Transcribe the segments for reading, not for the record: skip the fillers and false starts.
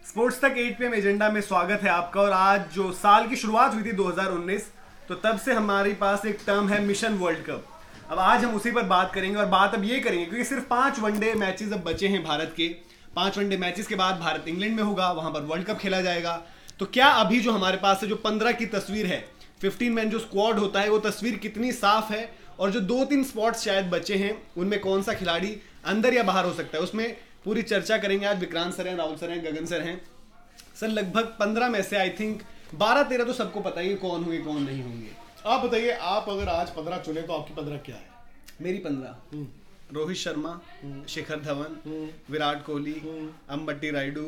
Sports तक 8 PM agenda में स्वागत है आपका। और आज जो साल की शुरुआत हुई थी 2019, तो तब से हमारे पास एक टर्म है मिशन वर्ल्ड कप। अब आज हम उसी पर बात करेंगे और बात अब ये करेंगे क्योंकि सिर्फ 5 वनडे मैचेस अब बचे हैं भारत के। 5 वनडे मैचेस के बाद भारत इंग्लैंड में होगा, वहां पर वर्ल्ड कप खेला जाएगा। तो क्या अभी जो हमारे पास है जो 15 की तस्वीर है, 15 मैन जो स्क्वाड होता है, वो तस्वीर कितनी साफ है और जो 2-3 स्पॉट्स शायद बचे हैं उनमें कौन सा खिलाड़ी अंदर या बाहर हो सकता है, उसमें पूरी चर्चा करेंगे। आज विक्रांत सर हैं, राहुल सर हैं, गगन सर हैं। सर लगभग 15 में से आई थिंक 12-13 तो सबको पता ही कौन होंगे कौन नहीं होंगे। आप बताइए, आप अगर आज 15 चुने तो आपकी 15 क्या है? मेरी 15 रोहित शर्मा, शिखर धवन, विराट कोहली, अंबट्टी रायडू,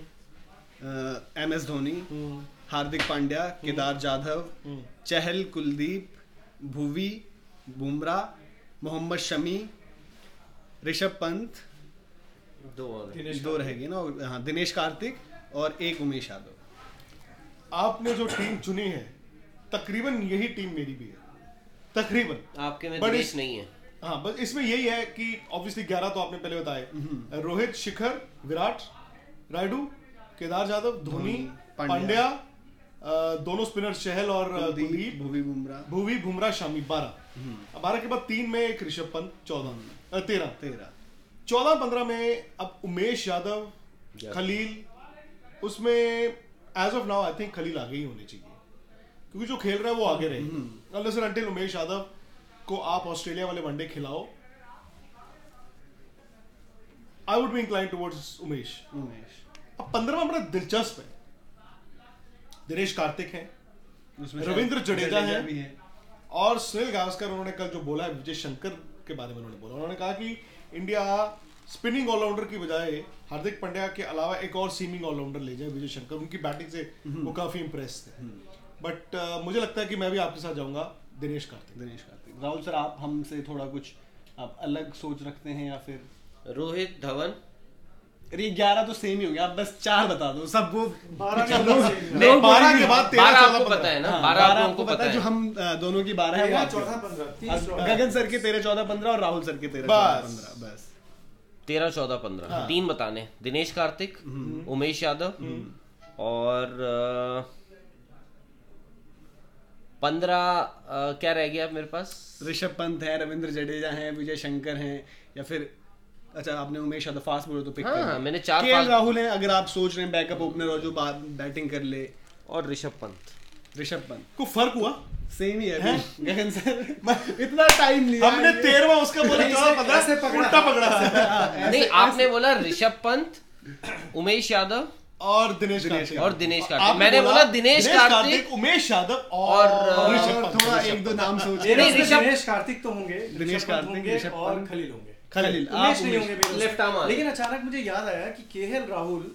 MS धोनी, हार्दिक पांड्या, केदार जाधव, चहल, कुलदीप, भुवी, बुमराह, मोहम्मद शमी, ऋषभ पंत, दो रह गए ना, हाँ, दिनेश कार्तिक और एक उमेश यादव। आपने जो टीम चुनी है तकरीबन यही टीम मेरी भी है, तकरीबन। आपके में दिनेश नहीं है। हाँ, बस इसमें यही है कि ऑब्वियसली 11 तो आपने पहले बताए, रोहित, शिखर, विराट, रायडू, केदार जाधव, धोनी, पांड्या, दोनों स्पिनर चहल और कुलदीप, भुवी, बुमराह, शमी, 12। 12 के बाद 3 में एक ऋषभ पंत, 13। 14-15 में अब उमेश यादव, खलील, उसमें as of now I think Khaleel आगे ही होने चाहिए क्योंकि जो खेल रहा है वो आगे रहे। Unless and until Umesh Yadav को आप ऑस्ट्रेलिया वाले वनडे खिलाओ, I would be incline towards Umesh. अब 15 में बड़ा दिलचस्प है, दिनेश कार्तिक है, रविंद्र जडेजा है और सुनील गावस्कर। उन्होंने कल जो बोला है विजय शंकर के बारे में उन्होंने कहा कि इंडिया स्पिनिंग ऑलराउंडर की बजाय हार्दिक पांड्या के अलावा एक और सीमिंग ऑलराउंडर ले जाए, विजय शंकर। उनकी बैटिंग से वो काफी इंप्रेस थे। बट मुझे लगता है कि मैं भी आपके साथ जाऊंगा दिनेश कार्तिक। राहुल सर, आप हमसे थोड़ा कुछ आप अलग सोच रखते हैं या फिर? रोहित, धवन। अरे 11 तो सेम ही हो गया, आप बस 4 बता दो। सब वो 12 के बाद 13 आपको पता है ना, 12 आपको पता है। जो हम दोनों की 12 है, 14-15, गगन सर के 13-14-15 और राहुल सर के 13-14-15, बस 13-14-15। 3 बताने, दिनेश कार्तिक, उमेश यादव और 15 क्या रह गया मेरे पास? ऋषभ पंत है, रविंद्र जडेजा है, विजय शंकर हैं, या फिर अच्छा आपने उमेश यादव फास्ट बोलो तो पिक कर। हाँ, मैंने 4 केएल राहुल हैं अगर आप सोच रहे हैं बैकअप ओपनर और जो बैटिंग कर ले, और ऋषभ पंत। को फर्क हुआ? सेम ही है गगन सर। इतना टाइम लिया हमने 13वां उसका बोला, 14-15 से उल्टा पकड़ा। नहीं, आपने बोला ऋषभ पंत, उमेश यादव और दिनेश कार्तिक। मैंने बोला दिनेश कार्तिक, उमेश यादव और ऋषभ पंत। थोड़ा 1-2 नाम सोचिए। दिनेश कार्तिक तो होंगे, दिनेश कार्तिक, ऋषभ और पंत, खलील होंगे। खलील उमेश नहीं होंगे लेफ्ट आर्म। लेकिन अचानक मुझे याद आया कि केएल राहुल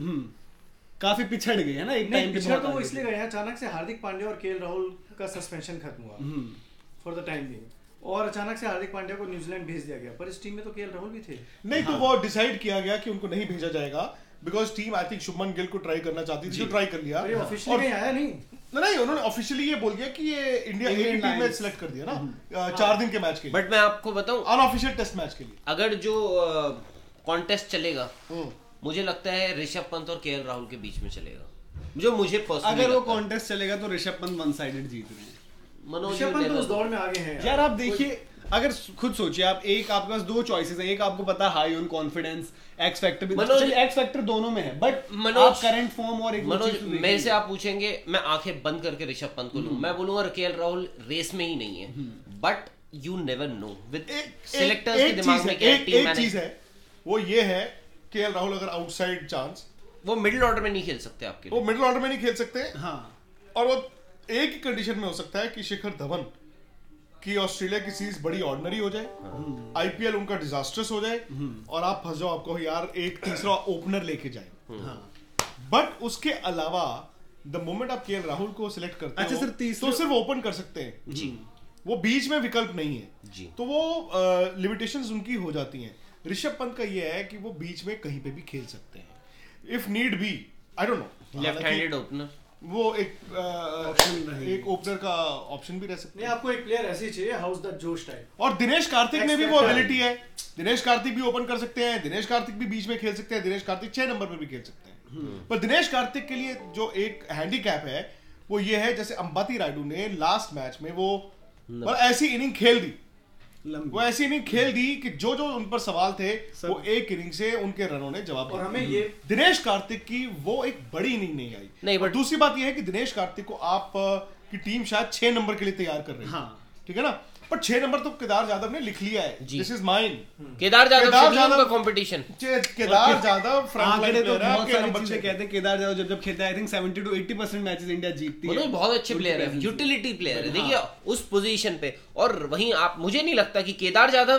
काफी पिछड़ गए हैं ना एक टाइम पे। पिछड़ तो वो इसलिए गए हैं, अचानक से हार्दिक पांड्या और केएल राहुल का सस्पेंशन खत्म हुआ फॉर द टाइम बीइंग, और अचानक से हार्दिक पांड्या को न्यूजीलैंड भेज दिया गया। पर इस टीम में तो केएल राहुल भी थे। नहीं, तो वो डिसाइड किया गया कि उनको नहीं भेजा जाएगा because team I think Shubman Gill को ट्राई करना चाहती थी, जो ट्राई कर लिया। ऑफिशियली कहीं आया नहीं, उन्होंने ऑफिशियली ये बोल दिया कि ये इंडिया की टीम में सिलेक्ट कर दिया ना 4 दिन के मैच के लिए। बट मैं आपको बताऊं, अनऑफिशियल टेस्ट मैच के लिए अगर जो कॉन्टेस्ट चलेगा, मुझे लगता है ऋषभ पंत और केएल राहुल के बीच में चलेगा, जो मुझे पर्सनली अगर वो कॉन्टेस्ट चलेगा तो ऋषभ पंत वन साइडेड जीत रहे हैं। ऋषभ पंत तो उस दौड़ में आगे हैं यार। आप देखिए, अगर खुद सोचिए आप, एक आपके पास 2 चॉइसेस हैं। एक आपको पता high on confidence, X factor भी, चलिए एक्स फैक्टर दोनों में है, बट आप करंट फॉर्म और एक मनोज, मेरे से आप पूछेंगे, मैं आंखें बंद करके ऋषभ पंत को लूं, मैं बोलूंगा केएल राहुल रेस में ही नहीं है। But you never know with selectors के दिमाग में क्या टीम मैनेज। चीज है वो ये है, केएल राहुल अगर आउटसाइड चांस, वो मिडिल ऑर्डर में नहीं खेल सकते आपके लिए। वो मिडिल ऑर्डर में नहीं खेल सकते। हाँ, और वो एक ही कंडीशन में हो सकता है कि शिखर धवन की ऑस्ट्रेलिया की सीरीज बड़ी ऑर्डिनरी हो जाए, आईपीएल उनका डिजास्टर्स हो जाए और आप फंस जाओ, आपको यार एक तीसरा ओपनर लेके जाए। बट उसके अलावा द मोमेंट आप केएल राहुल को सिलेक्ट करते अच्छा सर, तो सिर्फ ओपन कर सकते हैं जी, वो बीच में विकल्प नहीं है जी, तो वो लिमिटेशंस उनकी हो जाती हैं। ऋषभ पंत का ये है कि वो बीच में कहीं पे भी खेल सकते हैं if need be. I don't know, left handed opener. वो एक ओपनर का ऑप्शन भी रह सकता नहीं, आपको एक प्लेयर ऐसी चाहिए हाउस द जोश टाइप। और दिनेश कार्तिक में भी वो एबिलिटी है, दिनेश कार्तिक भी ओपन कर सकते हैं, दिनेश कार्तिक भी बीच में खेल सकते हैं, दिनेश कार्तिक 6 नंबर पर भी खेल सकते हैं। पर दिनेश कार्तिक के लिए जो एक हैंडीकैप है वो ये है, जैसे अंबाती रायडू ने लास्ट मैच में वो ऐसी इनिंग खेल दी, वो ऐसी इनिंग खेल दी कि जो उन पर सवाल थे वो एक इनिंग से उनके रनों ने जवाब दिया। और हमें ये दिनेश कार्तिक की वो एक बड़ी इनिंग नहीं आई। नहीं, और दूसरी बात ये है कि दिनेश कार्तिक को आप की टीम शायद 6 नंबर के लिए तैयार कर रही है, ठीक है ना, पर 6 नंबर तो केदार जादव ने लिख लिया है, this is mine. Kedar Jadhav का competition, Kedar Jadhav front line player है, बहुत सारी चीजें कहते हैं केदार जादव जब खेलता है I think 70 to 80% matches India जीतती है। बहुत अच्छे प्लेयर है, यूटिलिटी प्लेयर है, देखिए उस पोजीशन पे। और वहीं आप, मुझे नहीं लगता कि केदार जादव,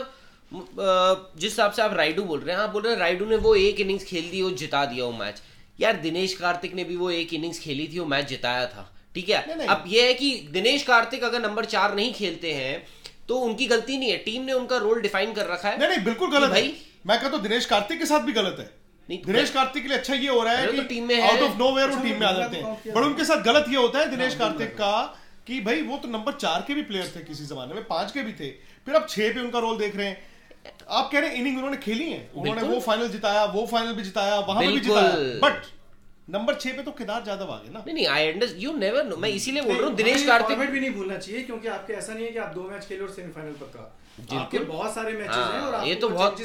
जिस हिसाब से आप राइडू बोल रहे हैं, आप बोल रहे हैं राइडू ने वो एक इनिंग्स खेल दी, वो जिता दिया वो मैच। यार दिनेश कार्तिक ने भी वो एक इनिंग्स खेली थी, वो मैच जिताया था, ठीक है। अब ये है कि दिनेश कार्तिक अगर नंबर 4 नहीं खेलते हैं तो उनकी गलती नहीं है, टीम ने उनका रोल डिफाइन कर रखा है। नहीं बिल्कुल गलत है, मैं कहता हूं दिनेश कार्तिक के साथ भी गलत है। दिनेश कार्तिक के लिए अच्छा ये हो रहा है कि टीम में आउट ऑफ नोवेयर वो टीम में आ जाते हैं, पर उनके साथ गलत ये होता है दिनेश कार्तिक का कि भाई वो तो नंबर 4 के भी प्लेयर थे, किसी जमाने में 5 के भी थे, फिर अब 6 पे उनका रोल देख रहे हैं। आप कह रहे हैं इनिंग उन्होंने खेली है, उन्होंने वो फाइनल जिताया, वो फाइनल भी जिताया, वहां पे भी जिताया, बट नंबर 6 पे तो केदार जादव आ गए ना। नहीं I understand, you never know, मैं इसीलिए बोल रहा हूं दिनेश कार्तिक भी नहीं भूलना चाहिए, क्योंकि आपके ऐसा नहीं है कि आप 2 मैच खेले और सेमीफाइनल पक्का, आपके बहुत सारे मैचेस हैं और ये तो बहुत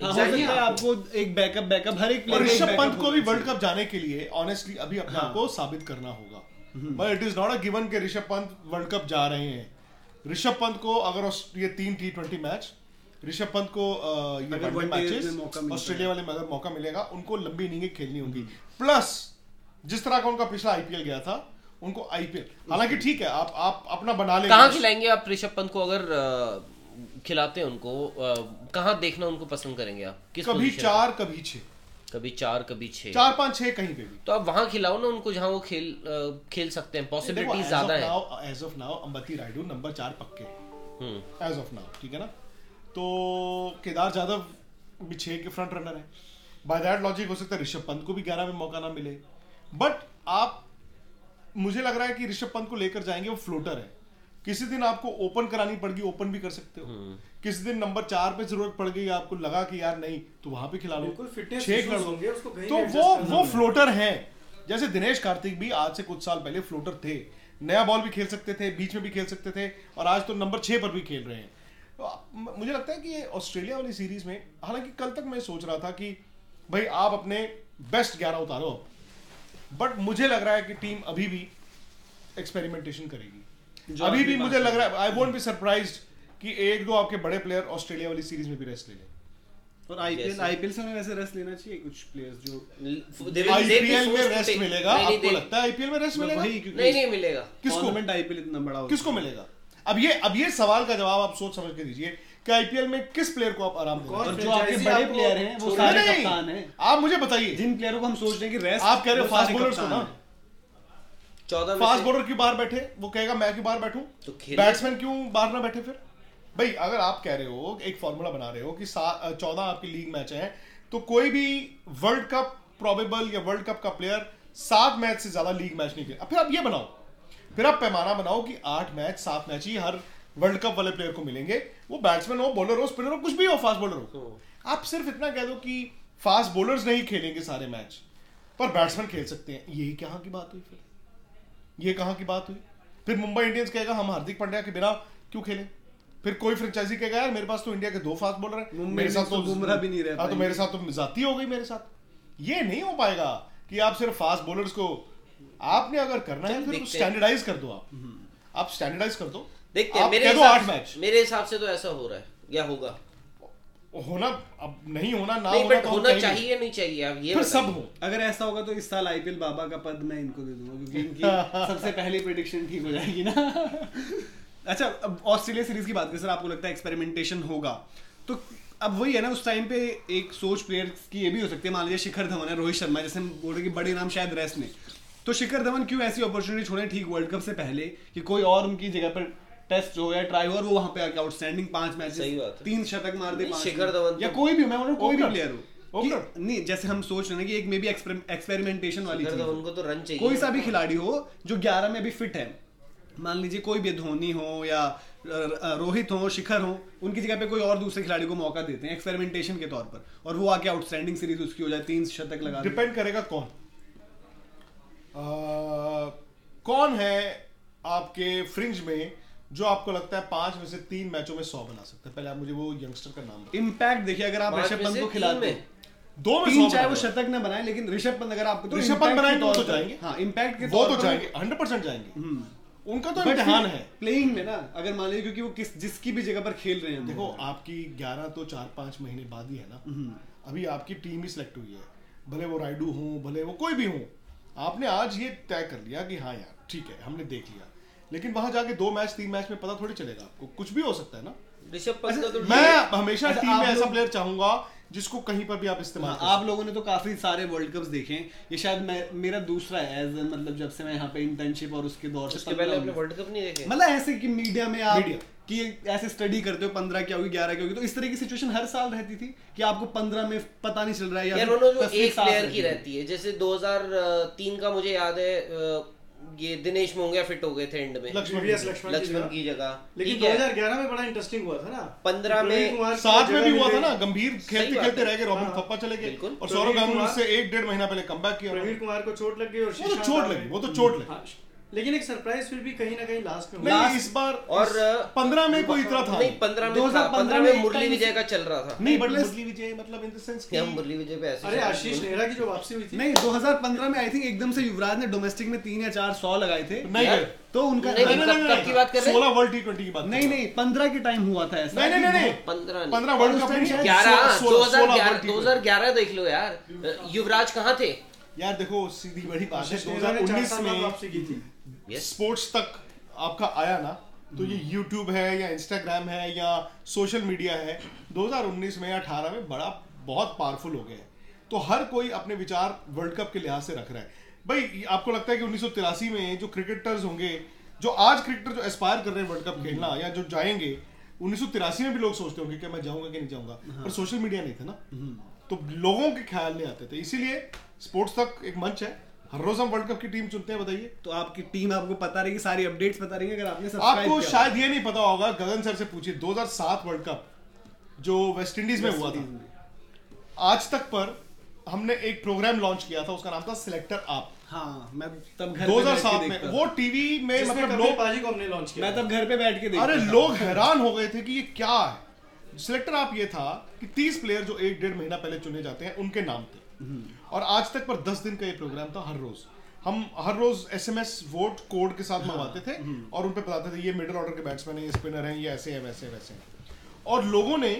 आपको एक बैकअप हर एक प्लेयर। ऋषभ पंत को भी वर्ल्ड कप जाने के लिए ऑनेस्टली अभी अपने आप को साबित करना होगा, but it is not a given कि ऋषभ पंत वर्ल्ड कप जा रहे हैं। ऋषभ पंत को अगर ये 3 T20 मैच, ऋषभ पंत को ये वनडे मैचेस ऑस्ट्रेलिया वाले में अगर मौका मिलेगा, उनको लंबी इनिंगें खेलनी होगी, प्लस जिस तरह का उनका पिछला आईपीएल गया था, उनको आईपीएल, हालांकि ठीक है आप अपना बना लेंगे। कहां खिलाएंगे आप ऋषभ पंत को? अगर खिलाते हैं उनको, कहां देखना उनको पसंद करेंगे आप? किस कभी 4 कभी 6, कभी 4 कभी 6, 4 5 6 कहीं पे भी, तो आप वहां खिलाओ ना उनको जहां वो खेल सकते हैं, पॉसिबिलिटी ज्यादा है। As of now Ambati Rayudu number 4 पक्के एज ऑफ नाउ, ठीक है ना। तो केदार जादव भी 6 के फ्रंट रनर है, बाय दैट लॉजिक हो सकता है ऋषभ पंत को भी 11 में मौका ना मिले, बट आप, मुझे लग रहा है कि ऋषभ पंत को लेकर जाएंगे, वो फ्लोटर है, किसी दिन आपको ओपन करानी पड़गी, ओपन भी कर सकते हो, किसी दिन नंबर 4 पे जरूरत पड़ गई, आपको लगा कि यार नहीं तो वहां पे खिला लो, 6 खिला लो, तो वो फ्लोटर है। जैसे दिनेश कार्तिक भी आज से कुछ साल पहले फ्लोटर थे, नया बॉल भी खेल सकते थे, बीच में भी खेल सकते थे, और आज तो नंबर 6 पर भी खेल रहे हैं। तो मुझे लगता है कि ये ऑस्ट्रेलिया वाली सीरीज में, हालांकि कल तक मैं सोच रहा था कि भाई आप अपने बेस्ट 11 उतारो, बट मुझे लग रहा है कि टीम अभी भी एक्सपेरिमेंटेशन करेगी। अभी भी मुझे लग रहा है, आई वोंट बी सरप्राइज्ड कि 1-2 आपके बड़े प्लेयर ऑस्ट्रेलिया वाली सीरीज में भी रेस्ट ले लें। और आईपीएल से वैसे रेस्ट लेना चाहिए कुछ प्लेयर्स जो आईपीएल में रेस्ट मिलेगा, आपको लगता है आईपीएल में रेस्ट मिलेगा? नहीं मिलेगा। किसको? आईपीएल इतना बड़ा किसको मिलेगा? अब ये सवाल का जवाब आप सोच समझ के दीजिए कि आईपीएल में किस प्लेयर को आप आराम देंगे? और जो आपके बड़े प्लेयर हैं वो सारे कप्तान हैं। आप मुझे बताइए, जिन प्लेयरों को हम सोच रहे हैं कि रेस्ट, आप कह रहे हो फास्ट बॉलर्स को ना, 14 फास्ट बॉलर क्यों बाहर बैठे? वो कहेगा मैं क्यों बाहर बैठूं? तो बैट्समैन क्यों बाहर ना बैठे? फिर भाई अगर आप कह रहे हो, एक फॉर्मूला बना रहे हो कि 14 आपकी लीग मैच है, तो कोई भी वर्ल्ड कप प्रोबेबल या वर्ल्ड कप का प्लेयर 7 मैच से ज्यादा लीग मैच नहीं खेला। फिर आप ये बनाओ, फिर आप पैमाना बनाओ कि 8 मैच 7 मैच ही हर वर्ल्ड कप वाले प्लेयर को मिलेंगे, वो बैट्समैन हो, बॉलर हो, स्पिनर हो, कुछ भी हो, फास्ट बॉलर हो। आप सिर्फ इतना कह दो कि फास्ट बॉलर्स नहीं खेलेंगे सारे मैच, पर बैट्समैन खेल सकते हैं। यही कहां की बात हुई? फिर ये कहां की बात हुई? फिर मुंबई इंडियंस कहेगा हम हार्दिक पांड्या के बिना क्यों खेलें? फिर कोई फ्रेंचाइजी कहेगा यार मेरे पास तो इंडिया के 2 फास्ट बॉलर हैं, मेरे साथ तो बुमराह भी नहीं रहता, तो मेरे साथ तो जाती हो गई मेरे साथ। ये नहीं हो पाएगा कि आप सिर्फ फास्ट बॉलर्स को, आपने अगर करना है फिर स्टैंडर्डाइज कर दो, आप स्टैंडर्डाइज कर दो। देखते हैं, मेरे हिसाब से तो ऐसा हो रहा है या होगा, होना अब नहीं होना ना नहीं, होना, बट होना चाहिए नहीं चाहिए, अब ये फिर सब हो। अगर ऐसा होगा तो इस साल आईपीएल बाबा का पद मैं इनको दे दूंगा, क्योंकि इनकी सबसे पहली प्रेडिक्शन ठीक हो जाएगी ना। अच्छा, अब ऑस्ट्रेलिया सीरीज की बात करें सर, आपको लगता है एक्सपेरिमेंटेशन होगा? तो अब वही है ना, उस टाइम पे एक सोच प्लेयर्स की ये भी हो सकती है, मान लीजिए शिखर धवन है, रोहित शर्मा, जैसे हम बोल रहे कि बड़े नाम शायद रेस्ट में, तो शिखर धवन क्यों ऐसी अपॉर्चुनिटी छोड़े ठीक वर्ल्ड कप से पहले कि कोई और उनकी जगह पर टेस्ट हो या ट्राई हो, और वो वहां पे आके आउटस्टैंडिंग 5 मैच 3 शतक मार दे, शिखर धवन या कोई भी, मैं बोल रहा हूं कोई भी प्लेयर हो, ओपनर नहीं, जैसे हम सोच रहे हैं कि एक मे बी एक्सपेरिमेंटेशन वाली चीज, उनको तो रन चाहिए, कोई सा भी खिलाड़ी हो जो 11 में अभी फिट है, मान लीजिए कोई भी धोनी हो या रोहित हो, शिखर हो, उनकी जगह पे कोई और दूसरे खिलाड़ी को मौका देते हैं एक्सपेरिमेंटेशन के तौर पर, और वो आके आउटस्टैंडिंग सीरीज उसकी हो जाए, 3 शतक लगा। डिपेंड करेगा कौन है आपके फ्रिंज में जो आपको लगता है 5 में से 3 मैचों में 100 बना सकता है। पहले आप मुझे वो यंगस्टर का नाम बताइए। इम्पैक्ट देखिए, अगर आप ऋषभ पंत को खिलाते हैं 2 में 3, 100 चाहे वो शतक ना बनाए, लेकिन ऋषभ पंत अगर आपको ऋषभ पंत बनाए तो जाएंगे, हाँ इम्पैक्ट के वो तो जाएंगे, 100% जाएंगे, उनका तो इम्तिहान है प्लेइंग में ना, अगर मान लीजिए क्योंकि वो जिसकी भी जगह पर खेल रहे हैं। देखो आपकी 11 तो 4-5 महीने बाद ही है ना, अभी आपकी टीम ही सिलेक्ट हुई है, भले वो राइडू हो, भले वो कोई भी हो, आपने आज ये तय कर लिया कि हाँ यार ठीक है हमने देख लिया, लेकिन वहां जाके 2 मैच 3 मैच में पता थोड़ी चलेगा आपको, कुछ भी हो सकता है ना। ऋषभ पंत का तो मैं हमेशा टीम में ऐसा प्लेयर चाहूंगा जिसको कहीं पर भी आप इस्तेमाल कर। आप लोगों ने तो काफी सारे वर्ल्ड कप्स देखे हैं, ये शायद मेरा दूसरा है एज मतलब जब से मैं यहाँ पे इंटर्नशिप और उसके दौर से, उसके पहले आपने वर्ल्ड कप नहीं देखे? मतलब ऐसे कि मीडिया में आप कि ऐसे स्टडी करते हो 15 क्या होगी 11 क्या होगी, तो इस तरह की सिचुएशन हर साल रहती थी कि आपको 15 में पता नहीं चल रहा है यार जो एक प्लेयर की रहती है, जैसे 2003 का मुझे याद है, ये दिनेश मोंगिया फिट हो गए थे एंड में लक्ष्मण की जगह, लेकिन 2011 में बड़ा इंटरेस्टिंग हुआ था ना, 15 में 7 में भी हुआ था ना, गंभीर खेलते खेलते रह गए, रॉबिन थप्पा चले गए और सौरव गांगुली से 1-1.5 महीना पहले कमबैक किया। प्रवीण कुमार को चोट लग गई और वो तो चोट लगी, लेकिन एक सरप्राइज फिर भी कहीं ना कहीं लास्ट में नहीं, इस बार और 15 में कोई इतना था नहीं, 15 में मुरली विजय का चल रहा था। नहीं बट मुरली विजय मतलब इन द सेंस कि मुरली विजय पे ऐसे, अरे आशीष नेहरा की जो वापसी हुई थी, नहीं 2015 में आई थिंक एकदम से युवराज ने डोमेस्टिक में 3 या 4 100 लगाए थे, नहीं गए तो उनका कब की बात कर रहे हैं? 16 वर्ल्ड टी20 की बात नहीं 15 के टाइम हुआ था ऐसा। नहीं 15 वर्ल्ड कप नहीं, 2011 देख लो यार, युवराज कहाँ थे यार। देखो सीधी बड़ी बात है, 2019 में वापसी की थी, स्पोर्ट्स तक आपका आया ना, तो ये YouTube है या Instagram है या सोशल मीडिया है, 2019 में या 18 में बहुत पावरफुल हो गए, तो हर कोई अपने विचार वर्ल्ड कप के लिहाज से रख रहा है। भाई आपको लगता है कि 1983 में जो क्रिकेटर्स होंगे, जो आज क्रिकेटर जो एस्पायर कर रहे हैं वर्ल्ड कप खेलना या जो जाएंगे, 1983 में भी लोग सोचते होंगे कि मैं जाऊंगा कि नहीं जाऊंगा, पर सोशल मीडिया नहीं था ना, तो लोगों के ख्याल नहीं आते थे, इसीलिए स्पोर्ट्स तक एक मंच है, हर रोज हम वर्ल्ड कप की टीम चुनते हैं। बताइए, तो आपकी टीम आपको पता रहेगी, सारी अपडेट्स पता रहेंगी अगर आपने सब्सक्राइब आपको किया। शायद ये नहीं पता होगा, गगन सर से पूछिए, 2007 वर्ल्ड कप जो वेस्ट इंडीज में हुआ था, आज तक पर हमने एक प्रोग्राम लॉन्च किया था, उसका नाम था सिलेक्टर आप। हाँ, मैं तब घर 2007 में वो टीवी में मतलब लोग, पाजी को हमने लॉन्च किया, मैं तब घर पे बैठ के देखता अरे था। लोग हैरान हो गए थे कि ये क्या है। सिलेक्टर आप ये था कि 30 प्लेयर जो 1-1.5 महीना पहले चुने जाते हैं उनके नाम थे, और आज तक पर 10 दिन का ये प्रोग्राम था। हम हर रोज SMS वोट कोड के साथ मंगवाते थे और उन पे बताते थे ये मिडिल ऑर्डर के बैट्समैन है, ये स्पिनर हैं, ये ऐसे हैं वैसे वैसे हैं, और लोगों ने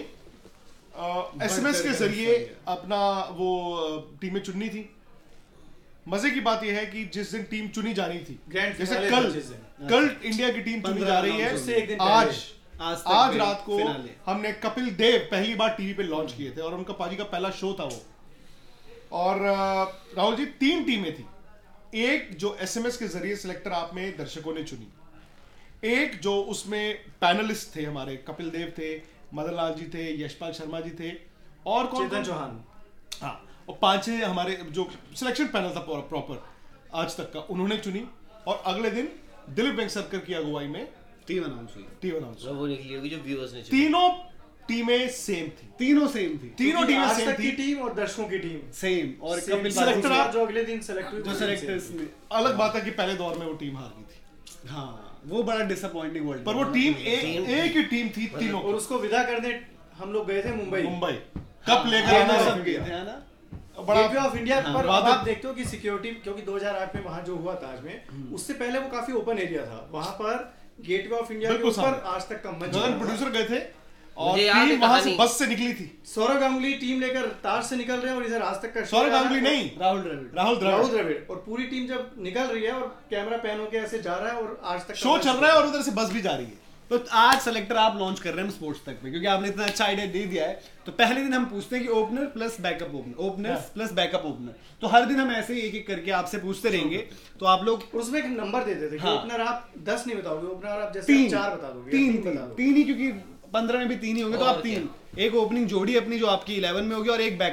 SMS के जरिए अपना वो टीमें चुननी थी। मजे की बात यह है कि जिस दिन टीम चुनी जानी थी, जैसे कल इंडिया की टीम चुनी जा रही है, आज रात को हमने कपिल देव पहली बार टीवी पे लॉन्च किए थे और उनका पाजी का पहला शो था वो। और राहुल जी 3 टीमें थी, एक जो SMS के जरिए सिलेक्टर आप में दर्शकों ने चुनी, एक जो उसमें पैनलिस्ट थे हमारे, कपिल देव थे, मदन लाल जी थे, यशपाल शर्मा जी थे, और कौन, चेतन चौहान, हाँ, और 5 हमारे जो सिलेक्शन पैनल था प्रॉपर आज तक का, उन्होंने चुनी। और अगले दिन दिलीप वेंकसरकर की अगुवाई में टीम अनाउंस हुई, वो निकली होगी जो व्यूअर्स ने, तीनों टीमें सेम थी, तीनों सेम थी, तीनों टीमें आज सेम तक की थी, टीम और दर्शकों की टीम सेम, और कपिल सेलेक्टर आप जो अगले दिन सेलेक्ट हुई, जो सेलेक्टर्स ने, अलग बात है कि पहले दौर में वो टीम हार गई थी, हाँ वो बड़ा डिसअपॉइंटिंग वर्ल्ड, पर वो टीम एक ही टीम थी तीनों, और उसको विदा करने हम लोग गए थे मुंबई कप लेकर आना सब गए थे ना, गेटवे ऑफ इंडिया पर। बात आप देखते हो कि सिक्योरिटी, क्योंकि 2008 में वहां जो हुआ ताज में, उससे पहले वो काफी ओपन एरिया था, वहां पर गेटवे ऑफ इंडिया के ऊपर आज तक का मंच, प्रोड्यूसर गए थे और टीम वहां से बस से निकली थी, सौरव गांगुली टीम लेकर ताज से निकल रहे हैं और इधर आज तक का सौरव गांगुली नहीं, राहुल द्रविड़, और पूरी टीम जब निकल रही है और कैमरा पैन होके ऐसे जा रहा है और आज तक शो चल रहा है और उधर से बस भी जा रही है। तो आज सेलेक्टर आप लॉन्च कर रहे हैं स्पोर्ट्स तक में, क्योंकि आपने इतना अच्छा आइडिया दे दिया है, तो पहले दिन हम पूछते हैं कि opener plus backup opener, openers plus backup opener, तो हर दिन हम ऐसे ही एक-एक करके आपसे पूछते रहेंगे, तो आप लोग उसमें एक नंबर देते थे कि ओपनर आप 10 नहीं बताओगे, ओपनर आप जैसे 4 बता दोगे, 3 ही, क्योंकि 15 में भी 3 ही होंगे, तो आप 3, एक ओपनिंग जोड़ी अपनी जो आपकी 11 में होगी और एक बैकअप,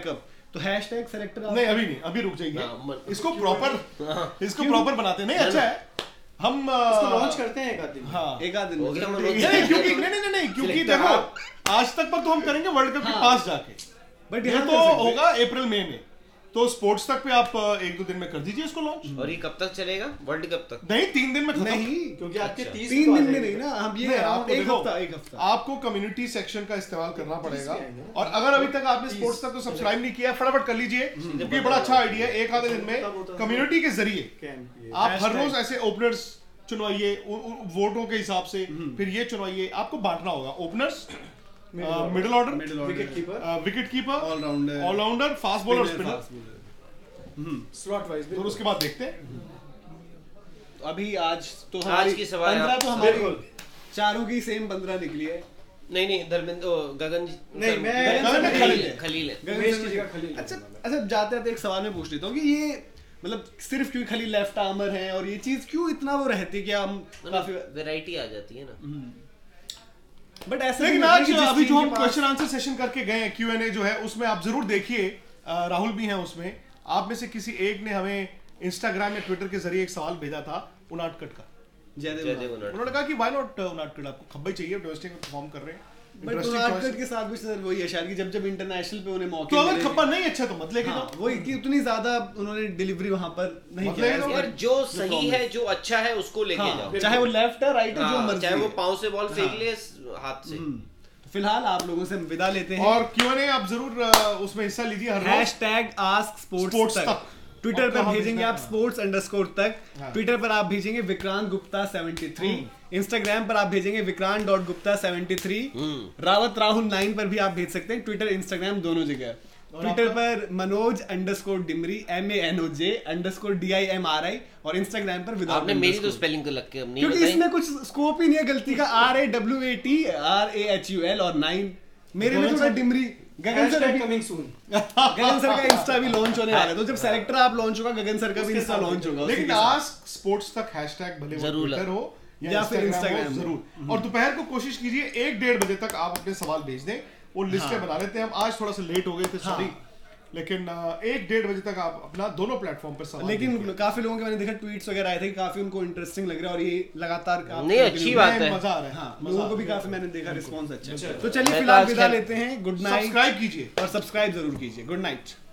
तो हैशटैग सेलेक्टर नहीं अभी नहीं, अभी रुक जाइए, इसको प्रॉपर बनाते हैं। नहीं अच्छा है, हम इसको लॉन्च करते हैं एक आध दिन। हाँ एक आध दिन हो गया में। मनोज। क्योंकि नहीं क्योंकि देखो आज तक पर तो हम करेंगे वर्ल्ड कप के पास जाके, बट ये यहाँ तो होगा अप्रैल मई में, तो स्पोर्ट्स तक पे आप 1-2 दिन में कर दीजिए इसको लॉन्च। और ये कब तक चलेगा, वर्ल्ड कप तक? नहीं 3 दिन में खत्म। नहीं क्योंकि आपके 30 3 दिन में नहीं ना, हम ये नहीं, कह रहे हैं, आपको एक देखो, हफ्ता एक हफ्ता। आपको कम्युनिटी सेक्शन का इस्तेमाल करना पड़ेगा, आएंगे। और अगर अभी तक आपने स्पोर्ट्स तक तो सब्सक्राइब नहीं किया फटाफट कर लीजिए, क्योंकि ये बड़ा अच्छा आइडिया है। एक आधे दिन में कम्युनिटी के जरिए आप हर रोज ऐसे ओपनर्स चुनवाइए वोटों के हिसाब से, फिर ये चुनवाइए, आपको बांटना होगा openers, middle order, wicket keeper, all rounder, fast bowler, spinner, slot wise. तो उसके बाद देखते हैं। तो अभी आज तो आज की सवाल 15 तो आप- हमारी चारों की सेम 15 निकली है। नहीं धर्मेंद्र गगन नहीं, मैं- गगन ने खलील है। खलील है। उमेश की जगह खलील। अच्छा जाते जाते एक सवाल मैं पूछ लेता हूँ कि ये मतलब सिर्फ क्यों खाली लेफ्ट आर्मर है और ये चीज क्यों इतना वो रहती है कि हम काफी वैरायटी आ जाती है ना। बट ऐसा लेकिन नहीं है आज कि जिस अभी जो team हम के पास- क्वेश्चन आंसर सेशन करके गए हैं, Q&A जो है उसमें आप जरूर देखिए, राहुल भी हैं उसमें, आप में से किसी एक ने हमें इंस्टाग्राम या ट्विटर के जरिए एक सवाल भेजा था उनाटकट का। जयदेव उनाटकट। उन्होंने कहा कि व्हाई नॉट उनाटकट, आपको खब्बे चाहिए, डोमेस्टिक में परफॉर्म कर रहे हैं, बट Interesting उनाटकट choice। के साथ भी सर वही है शायद कि जब इंटरनेशनल पे उन्हें मौके तो अगर मिले- खप्पा नहीं अच्छा तो मत लेके हाँ, जाओ। वही कि उतनी ज्यादा उन्होंने डिलीवरी वहां पर नहीं मतलब किया ये तो है। यार जो सही है, जो अच्छा है उसको लेके हाँ, जाओ। चाहे वो लेफ्ट है राइट है जो हाँ, मर्जी चाहे वो है। पाँव से बॉल फेंक हाँ। ले हाथ से। तो फिलहाल आप लोगों से विदा लेते हैं। और Q&A आप जरूर उसमें हिस्सा लीजिए हर रोज। Hashtag ask sports sports Tak. तक ट्विटर और पर कहाँ भेजेंगे भेजना आप है? sports_तक हाँ। ट्विटर पर आप भेजेंगे विक्रांत गुप्ता 73, इंस्टाग्राम पर आप भेजेंगे विक्रांत.गुप्ता73, रावत राहुल 9 पर भी आप भेज सकते हैं, ट्विटर इंस्टाग्राम दोनों जगह। ट्विटर पर मनोज_डिमरी MANOJ_DIMRI और इंस्टाग्राम पर विदाउट आपने मेरी तो स्पेलिंग को लग के अब नहीं क्योंकि बताई। इसमें कुछ स्कोप ही नहीं है गलती का। RAWATRAHUL और 9 मेरे में थोड़ा डिमरी। गगन सर अभी कमिंग सून। गगन सर का इंस्टा भी लॉन्च होने वाला है, तो जब सेलेक्टर आप लॉन्च होगा गगन सर का भी इंस्टा लॉन्च होगा उसी लेकिन के साथ। आस्क स्पोर्ट्स तक हैशटैग भले वो जरूर ट्विटर हो या फिर इंस्टाग्राम Instagram हो, हो। जरूर। और दोपहर को कोशिश कीजिए 1-1:30 बजे तक आप अपने सवाल भेज दें, वो लिस्टें बना लेते हैं हम। आज थोड़ा सा लेट हो गए थे, सॉरी, लेकिन 1-1:30 बजे तक आप अपना दोनों प्लेटफॉर्म पर सवाल लेकिन भेजिए। काफी लोगों के मैंने देखा ट्वीट्स वगैरह आए थे, काफी उनको इंटरेस्टिंग लग रहा है और ये लगातार आप नहीं, अच्छी बात है। मजा आ रहा है। हाँ, मजा लोगों आ को भी रहा है। काफी मैंने देखा रिस्पॉन्स अच्छा है। अच्छा। तो चलिए मैं तो फिलहाल आज विदा खैर- लेते हैं। गुड नाइट सब्सक्राइब कीजिए। और सब्सक्राइब जरूर कीजिए। Good night.